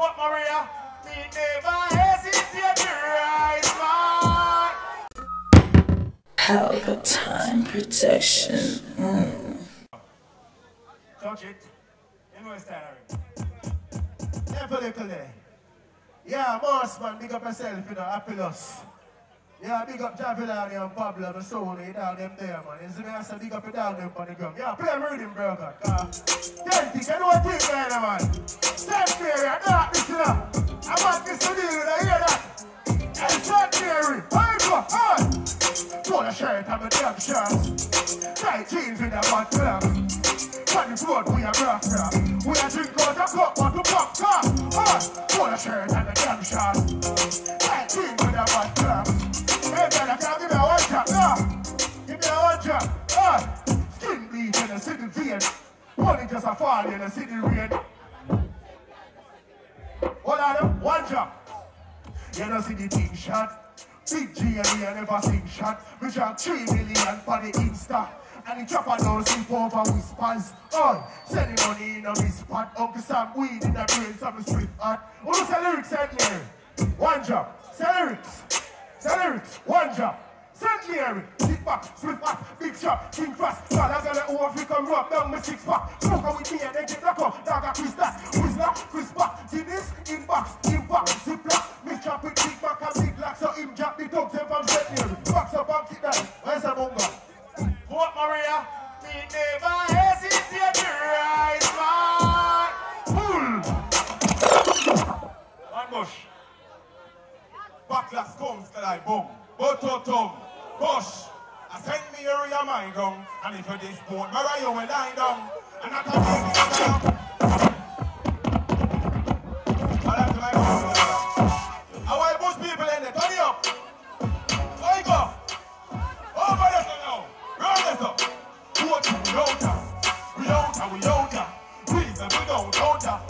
What Maria? Me never hesitate to rise, man. Pelpa time protection. Touch it. You know it's tiring. Definitely. Yeah, boss man, big up yourself, you know, happiness. Yeah, big up Javelani and Pablo, and so on, you dog them there, man. You see me, I say big up your dog them on the ground. Yeah, play a rhythm, bro, God. Ten things, I know what thing there, man. Ten theory, I know this, you know. I want this to deal with, I hear that. And ten theory, I go, on. Pull a shirt and a damn shirt. Tight jeans with a bad club. On the road, we a rock. We a drink out a cup, but to pop top. On. Pull a shirt and a damn shirt. Tight jeans with a bad club. Hey, brother, can you give me a one drop? No. Give me a one drop. Skin bleed in the city vein. Money just a fall in the city rain. What are them? One drop. You don't see the big shot. Big G and me never sing shot. We drop 3 million for the Insta. And the chopper don't sleep over whispers. Oh, send the money in a spot. Uncle Sam weed in the brain, some street art. Who say lyrics send me? One drop. Say lyrics. Say lyrics. One drop. Send Mary, sit back, split back, big shot, king Frass. God, I got an overfit and rub down my 6 pack. Smoke with me and then get the cup. Dog a Chris that, Chris back. See this? Inbox, zip lock. Miss chop with big back and big lock. So him drop the dogs and from St. Mary. Box up and kick that. Where's the Munga? What Maria? Me never hesitate to rise, man. Pull. One bush. Backlash comes till I boom. Bototom. Bush. I send me area my gun. And if you this boat, Mariah will lie down. And I can take it down. I want to push people in there. Turn it up. There you go. Over this now. Run this up. What you without ya? Without ya. Reasonable without ya.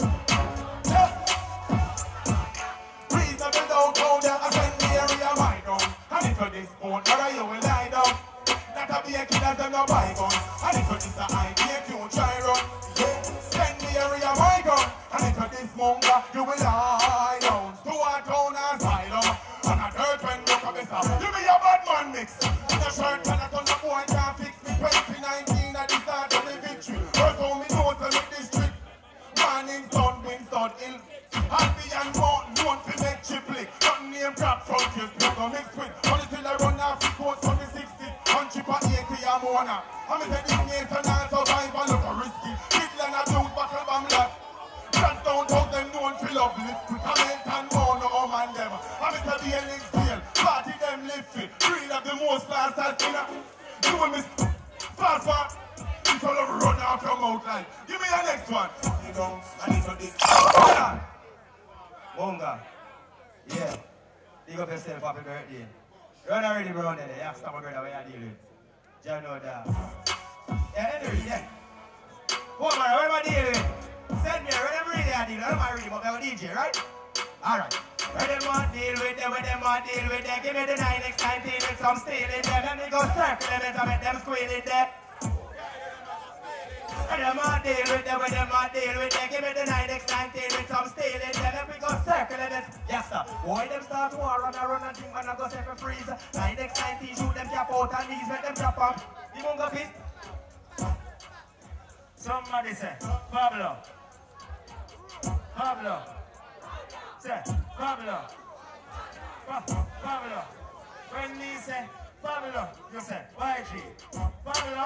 Reasonable without ya. I send me area my gun. And if you this boat, Mariah will lie down. That a be a kid that no buy gun. And if you this a idea, you try run. Send me area my gun. And if you this Munga, you will lie down. To a town and asylum. And a dirt when look up this up. Give me a bad man mix. And a shirt and a ton of boy can't fix me. 2019 at the start of the victory. First home in total with district. Morning sun, Winston Hill. Happy and mountain, don't fi make chip lick. Nothing name crap front you still go mix with. Only till I run off the coast from the 60. Country for 80 I'm on her. I'm a second nation and survival look a risky. Midland a blue battle bomb left. Trans down out them known fi love lift. With a melt and more no man them. I'm a BLX deal. Party them live fit. Three of the most fast as dinner. You will miss fast fast. It's all over run out your mouth like. Give me your next one. You know, I need to this. Hold on. Munga. Yeah. Big up yourself, happy birthday. Run already, bro, there. Yaksta, my brother, where you deal with? You know that. Yeah, anyway, yeah. What, man, what am I dealing with? Send me, whatever really I deal with. I don't mind reading, but I'm a DJ, right? Alright. Where them want deal with them, where them want deal with them. Give me the 9x19 with some steel in them. Let me go circle them and make them squeal in there. Where them want deal with them, where them want deal with them. Give me the 9x19 with some steel in them. Let me go circle them and Yaksta. Why them start war and I run and think man I go set for freeze. 9x19 shoot them cap out and these let them drop on. The Munga piece. Somebody say, Pablo. Say, Pablo. Pablo. When me say, Pablo, you say, YG. Pablo.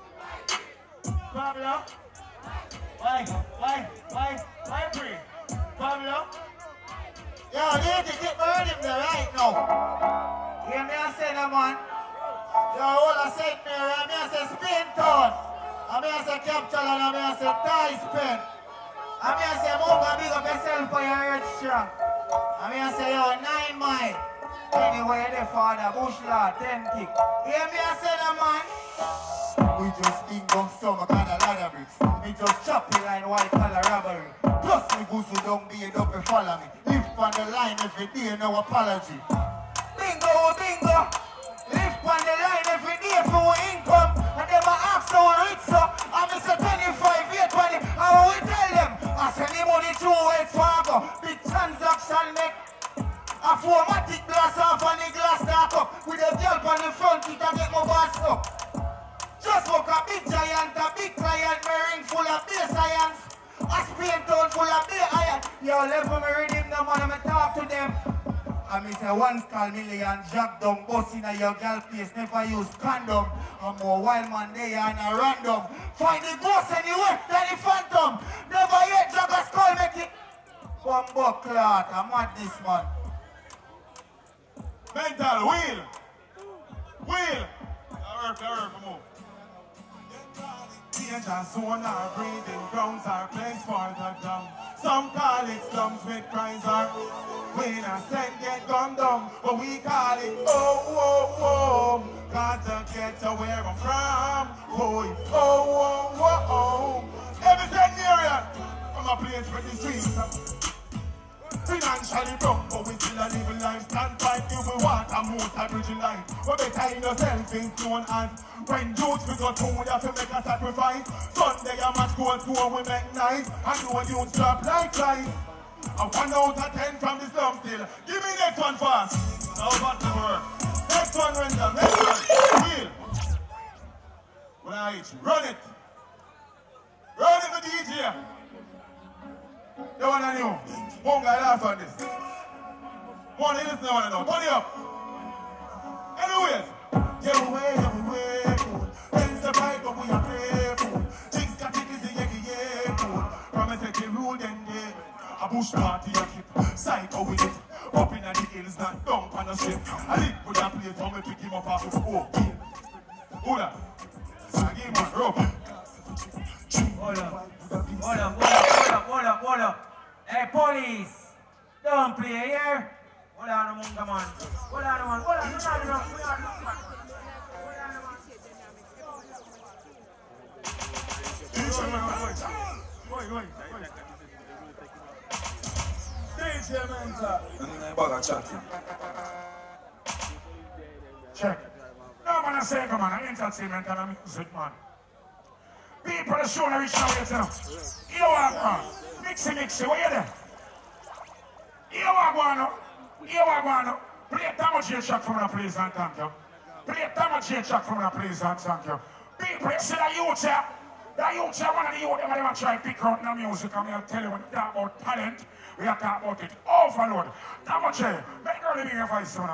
Why free? Pablo. Yo, need to get rid of me right now. Hear me I say no man. Yo, all I say me, I say Spain town. I say Capital and I say Thai Spain. I say Munga, big up yourself for your head strong. I say yo, 9 mile. Anyway, the father, bush law, 10 kick. Hear me I say no man. We just think of some kind of ladder bricks. We just chop the line white collar robbery. Plus me goose who don't be it up and follow me. Live on the line every day, no apology. Bingo. Live on the line every day for income. And they ask how rich so. I'm Mr. 25, 820. How we tell them? I send the money through it for go. Big transaction make. A 4matic glass off on the glass dark up. With a girl on the front, it a get my boss up. Just walk a big giant, a big client, my ring full of beer science. A Spain town full of beer iron. Yo, let me read him now, man, I'm talk to them. I mean, say one skull million, jack down, bust in a your girl place, never use condom. I'm more wild man there and a random. Find the ghost anywhere, then the phantom. Never yet drag a skull, make it. Bumbo clot, I'm at this man. Mental, wheel. Wheel. Move. Danger zone or breeding grounds are place for the dumb. Some call it slums with crimes or when I send get gunned down. But we call it oh. Got to get to where I'm from. Oh. Everything near ya. I'm a place for the streets. Financially broke, but we still a living life. Stand by if we want a multi-bridging life. But better in yourself in known as when youths we go through, we have to make a sacrifice. Sunday a match goes to we make nice. And no youths drop like life. A 1 out of 10 from the slum still. Give me next one fast. Now what's the word? Next one, Render. Next one. Wheel. When I hit you, run it. Run it with the DJ. You wanna know? Munga, last on this. Money, listen to one now. Turn it up. Anyways. Everywhere. Things are right, but we are playful. Things got it is the yeah. Promise that they rule then they. A bush party a keep. Psycho with it. Up in the hills, not down on the ship. I live with that place, how me pick him up off the floor. Hold up. I give him a rope. Hold up. Hey, police! Don't play here! Hold on, Munga, man. Hold on. Check. No man, I say, come on, entertainment and music, man. People are showing reach now, you know. You are man. Mixy, what you there? You are going. Play a damage track from the please and thank you. Play a damage track from the please and thank you. People, you see the youth here? The youth here, one of the youth, they never try to pick out the music. And I'll tell you, when you talk about talent, we are talking about it. Overload. Damage, make her living your voice, you know.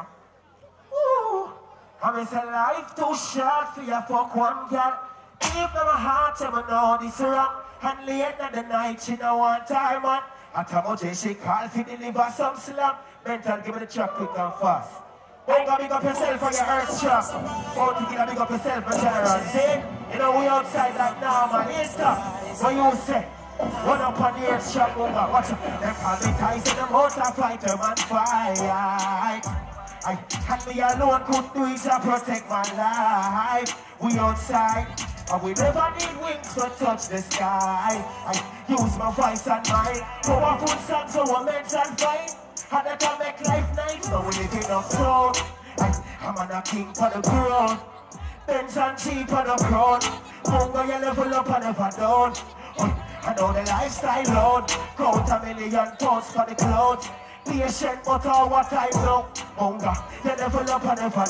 Ooh, I miss a life too short for you fuck one girl. Give them a heart, them know this wrong. And late in the night, she no want time, man. At a much she call for deliver some slam. Mental, give me the track quick and fast. Munga, big up yourself for your earth track. Out to get a big up yourself, my general. See? You know, we outside like now, man. Insta, what you say? Run up on the earth track, Munga. Watch it. Them call me Tyson, them motor fighter, man. Fight. And me alone could do it to protect my life. We outside. And we never need wings to touch the sky. I use my voice and mind. Powerful songs so we're mental fine. And that can make life nice. So we live in a throne. I'm on a king for the crown. Benz and cheap on the crown. Munga, you level up and never down. I know the lifestyle load. Count a million pounds for the clothes. Patient but all what I know. Munga, you level up and never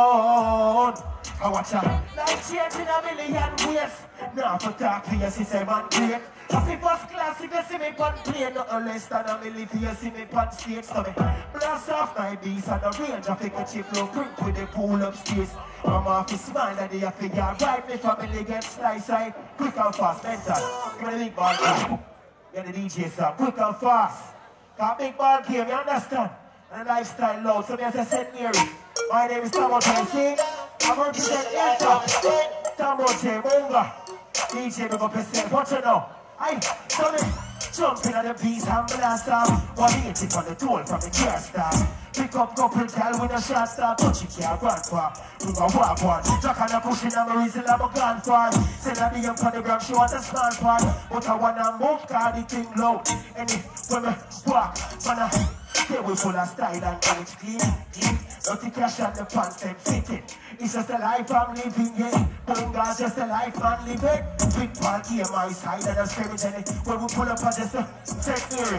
down. I watch out. Life change in a million ways. Now for talk to you, say man great. Happy first class if you see me on plane. Nothing less than a million if you see me on stage. So me blast off my beats and the range. I pick a chip low print with the pool upstairs. I'm off his mind and the figure right. Me family get sliced right. Quick and fast, mental. Give me the big ball game. Get the DJ song. Quick and fast. Got big ball game, you understand? And the lifestyle loud. So me as I said Mary. My name is Tamoche, see? I represent Yaksta, Tamoche, Munga. DJ, big up yourself, what you know? Aye, so me jump in on the beats and blast off. 180 on the toll from the Yaksta. Pick up couple tell with a shot star. Touch it, yeah, grandpa. We go walk one. Jack and a pushing on my reason I'm a gone far. Send a DM for the gram, she want a small part. But I wanna move, cause the thing low. And when me walk, man, here we full of style and image clean. Dirty cash and the pants them fitted. It's just a life I'm living, yeah. Munga's just a life I'm living. Big party on my side and a scrimmage, and when we pull up, I just take me.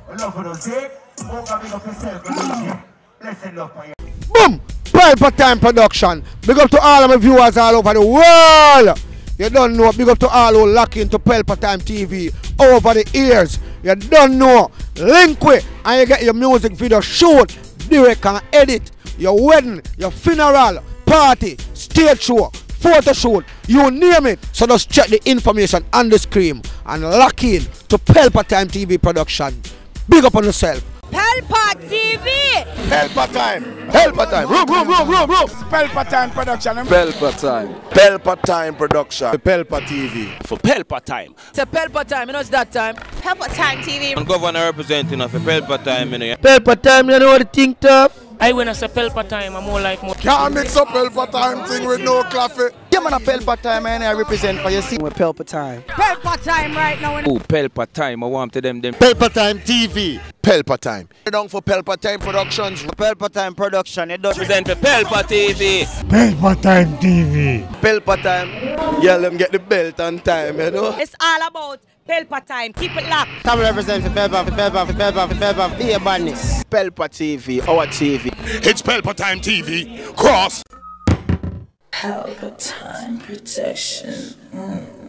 Love for those, see? Munga, big up yourself, blessed love for you. Boom! Pelpa Time Production. Big up to all of my viewers all over the world. You don't know. Big up to all who lock into Pelpa Time TV over the years. You don't know. Link with and you get your music video shoot, direct and edit. Your wedding, your funeral, party, stage show, photo shoot, you name it. So just check the information on the screen and lock in to Pelpa Time TV Production. Big up on yourself. Pelpa TV! Pelpa Time! Pelpa Time! Room! Pelpa Time Production. Pelpa Time. Pelpa Time Production. Pelpa TV. For Pelpa Time. It's a Pelpa Time, you know it's that time. Pelpa Time TV. I'm governor representing of Pelpa Time, you know. Pelpa Time, you know what the thing tough? I when I say Pelpa Time, I'm more like more. Can't mix up Pelpa Time thing with no coffee. Yeah, man, a Pelpa Time, and I represent for you. See, with Pelpa Time. Pelpa Time right now. Oh, Pelpa Time, I want to them. Pelpa Time TV. Pelpa Time. You're down for Pelpa Time Productions. Pelpa Time Production. It does Present for Pelpa TV. Pelpa Time TV. Pelpa Time. Yeah, let them get the belt on time, you know. It's all about Pelpa Time. Keep it locked. Time represent for Pelpa, be a badness. Pelpa TV, our TV. It's Pelpa Time TV. Cross. Pelpa Time Protection.